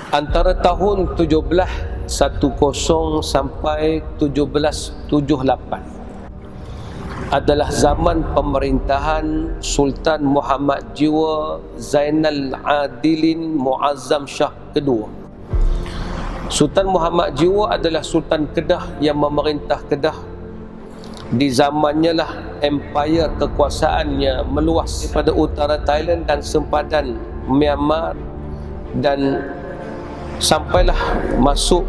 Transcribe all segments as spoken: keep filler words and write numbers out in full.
Antara tahun tujuh belas sepuluh sampai tujuh belas tujuh puluh lapan adalah zaman pemerintahan Sultan Muhammad Jiwa Zainal Adilin Muazzam Shah kedua. Sultan Muhammad Jiwa adalah Sultan Kedah yang memerintah Kedah. Di zamannya lah empire kekuasaannya meluas pada utara Thailand dan sempadan Myanmar, dan sampailah masuk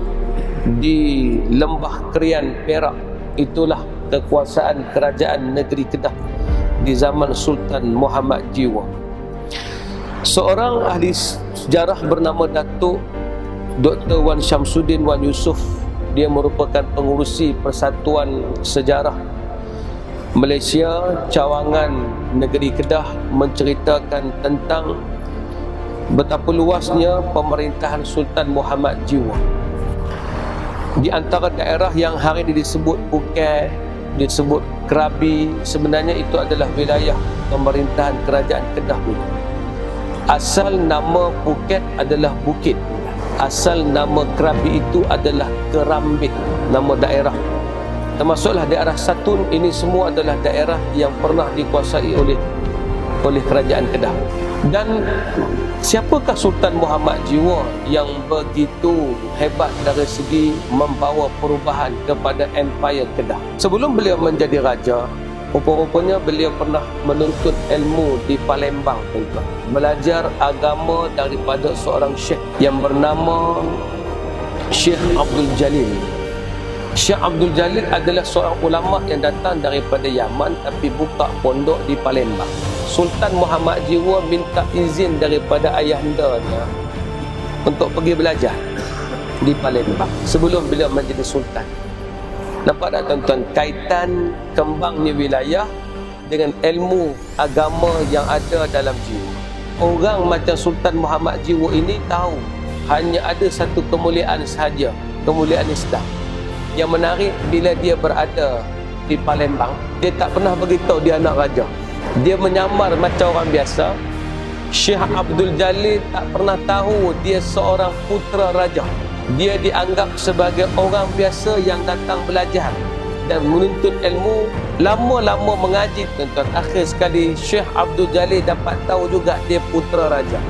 di lembah Krian Perak. Itulah kekuasaan kerajaan negeri Kedah di zaman Sultan Muhammad Jiwa. Seorang ahli sejarah bernama Datuk Doktor Wan Syamsuddin Wan Yusof, dia merupakan pengurusi Persatuan Sejarah Malaysia Cawangan Negeri Kedah, menceritakan tentang betapa luasnya pemerintahan Sultan Muhammad Jiwa. Di antara daerah yang hari ini disebut Phuket, disebut Krabi, sebenarnya itu adalah wilayah pemerintahan kerajaan Kedah dulu. Asal nama Phuket adalah Bukit, asal nama Krabi itu adalah Kerambit, nama daerah. Termasuklah daerah Satun, ini semua adalah daerah yang pernah dikuasai oleh oleh kerajaan Kedah. Dan siapakah Sultan Muhammad Jiwa yang begitu hebat dari segi membawa perubahan kepada empire Kedah? Sebelum beliau menjadi raja, rupa-rupanya beliau pernah menuntut ilmu di Palembang, tuan-tuan. Belajar agama daripada seorang syekh yang bernama Syekh Abdul Jalil. Syekh Abdul Jalil adalah seorang ulama yang datang daripada Yaman tapi buka pondok di Palembang. Sultan Muhammad Jiwa minta izin daripada ayahandanya untuk pergi belajar di Palembang sebelum beliau menjadi sultan. Nampak tak, tuan-tuan, kaitan kembangnya wilayah dengan ilmu agama yang ada dalam jiwa. Orang macam Sultan Muhammad Jiwa ini tahu hanya ada satu kemuliaan sahaja, kemuliaan Islam. Yang menarik, bila dia berada di Palembang, dia tak pernah beritahu dia anak raja. Dia menyamar macam orang biasa. Syekh Abdul Jalil tak pernah tahu dia seorang putera raja. Dia dianggap sebagai orang biasa yang datang belajar dan menuntut ilmu. Lama-lama mengaji, tuan-tuan, akhir sekali Syekh Abdul Jalil dapat tahu juga dia putera raja.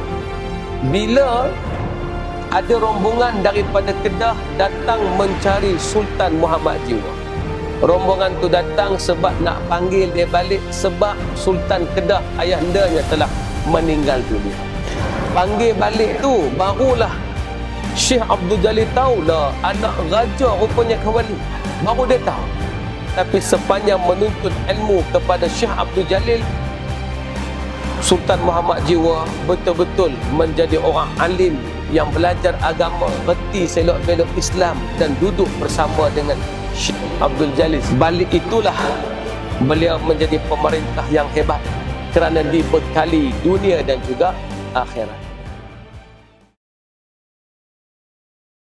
Bila ada rombongan daripada Kedah datang mencari Sultan Muhammad Jiwa, rombongan tu datang sebab nak panggil dia balik, sebab Sultan Kedah ayahandanya telah meninggal dunia. Panggil balik tu, barulah Syekh Abdul Jalil tahulah anak raja rupanya kembali. Baru dia tahu. Tapi sepanjang menuntut ilmu kepada Syekh Abdul Jalil, Sultan Muhammad Jiwa betul-betul menjadi orang alim yang belajar agama, reti selok-belok Islam dan duduk bersama dengan Syekh Abdul Jalil. Balik itulah beliau menjadi pemerintah yang hebat kerana dibekali dunia dan juga akhirat.